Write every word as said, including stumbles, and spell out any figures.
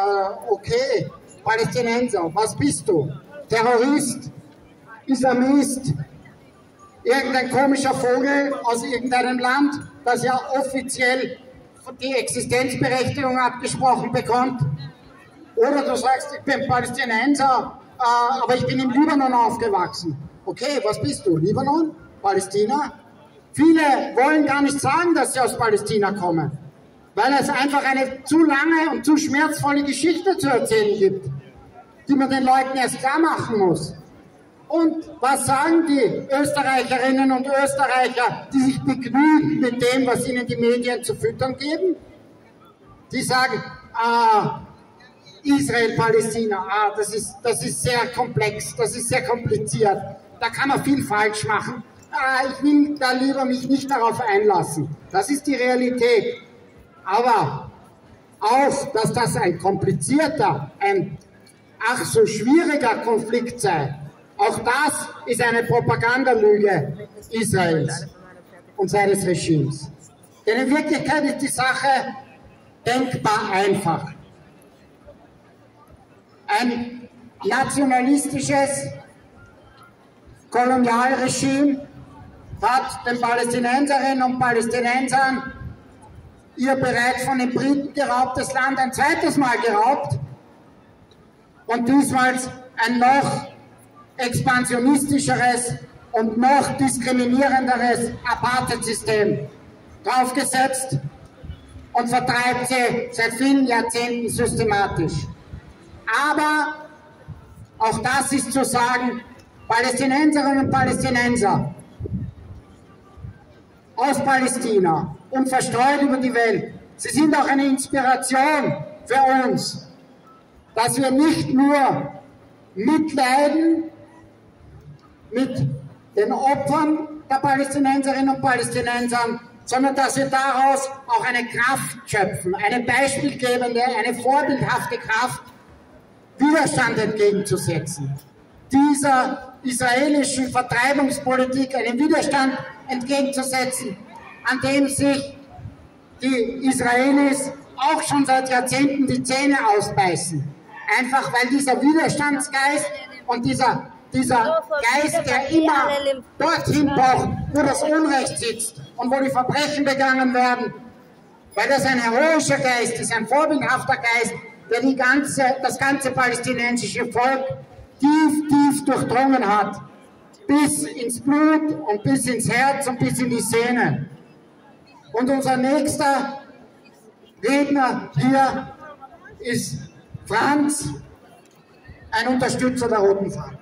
äh, okay, Palästinenser, was bist du? Terrorist? Islamist? Irgendein komischer Vogel aus irgendeinem Land, das ja offiziell die Existenzberechtigung abgesprochen bekommt? Oder du sagst, ich bin Palästinenser, äh, aber ich bin im Libanon aufgewachsen. Okay, was bist du? Libanon? Palästina? Viele wollen gar nicht sagen, dass sie aus Palästina kommen, weil es einfach eine zu lange und zu schmerzvolle Geschichte zu erzählen gibt, die man den Leuten erst klar machen muss. Und was sagen die Österreicherinnen und Österreicher, die sich begnügen mit dem, was ihnen die Medien zu füttern geben? Die sagen, ah, Israel, Palästina, ah, das ist, das ist sehr komplex, das ist sehr kompliziert, da kann man viel falsch machen. Ah, ich will da lieber mich nicht darauf einlassen. Das ist die Realität. Aber auch, dass das ein komplizierter, ein ach so schwieriger Konflikt sei, auch das ist eine Propagandalüge Israels und seines Regimes. Denn in Wirklichkeit ist die Sache denkbar einfach. Ein nationalistisches Kolonialregime hat den Palästinenserinnen und Palästinensern ihr bereits von den Briten geraubtes Land ein zweites Mal geraubt und diesmal ein noch expansionistischeres und noch diskriminierenderes Apartheid-System draufgesetzt und vertreibt sie seit vielen Jahrzehnten systematisch. Aber auch das ist zu sagen, Palästinenserinnen und Palästinenser aus Palästina und verstreut über die Welt, sie sind auch eine Inspiration für uns, dass wir nicht nur mitleiden mit den Opfern der Palästinenserinnen und Palästinenser, sondern dass wir daraus auch eine Kraft schöpfen, eine beispielgebende, eine vorbildhafte Kraft, Widerstand entgegenzusetzen. Dieser israelischen Vertreibungspolitik einen Widerstand entgegenzusetzen, an dem sich die Israelis auch schon seit Jahrzehnten die Zähne ausbeißen. Einfach weil dieser Widerstandsgeist und dieser, dieser Geist, der immer dorthin pocht, wo das Unrecht sitzt und wo die Verbrechen begangen werden, weil das ein heroischer Geist ist, ein vorbildhafter Geist, der die ganze, das ganze palästinensische Volk tief, tief durchdrungen hat, bis ins Blut und bis ins Herz und bis in die Sehnen. Und unser nächster Redner hier ist Franz, ein Unterstützer der Roten Fahne.